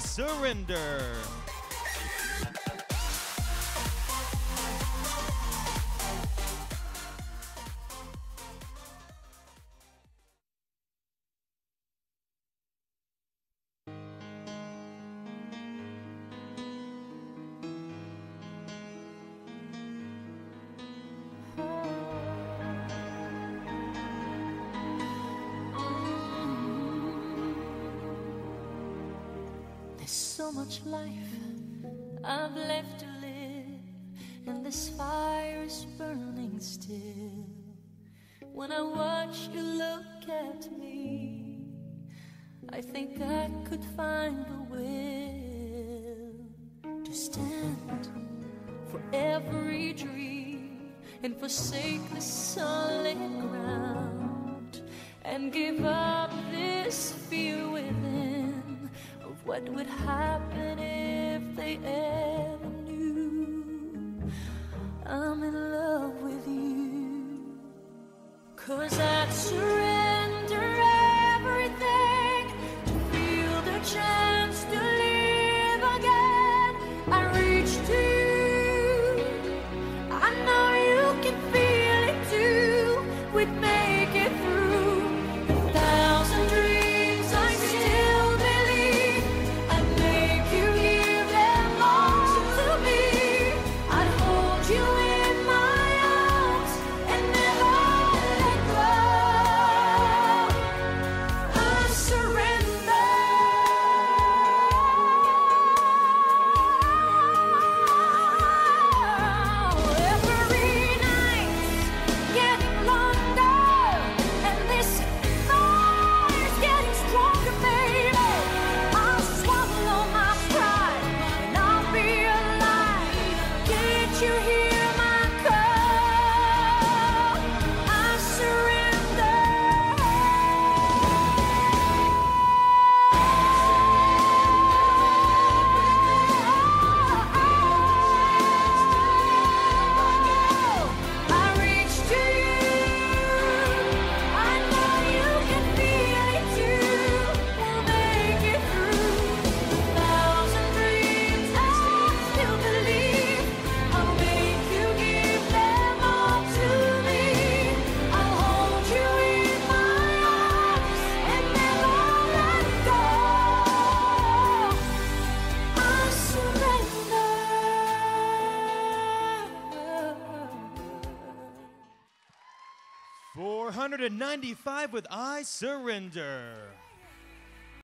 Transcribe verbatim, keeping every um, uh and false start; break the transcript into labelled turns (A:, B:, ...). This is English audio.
A: Surrender.
B: So much life I've left to live, and this fire is burning still. When I watch you look at me, I think I could find the will to stand for every dream and forsake the solid ground and give up this fear within of what would happen if they ever knew I'm in love with you. 'Cause I'd surrender everything to feel the chance to live again. I reach to you, I know you can feel it too. We'd make it through a thousand dreams. I still believe I'd make you give them all to me. I'd hold you in my arms and never let go. I surrender. Every night's getting longer, and this fire's getting stronger, baby. I'll swallow my pride, and I'll be alive. Can't you hear my call? I surrender. I reach to you, I know you can feel it too. We'll make it through a thousand dreams. I still believe I'll make you give them all to me. I'll hold you in my arms and never let go. I surrender.
A: four hundred ninety-five with I Surrender.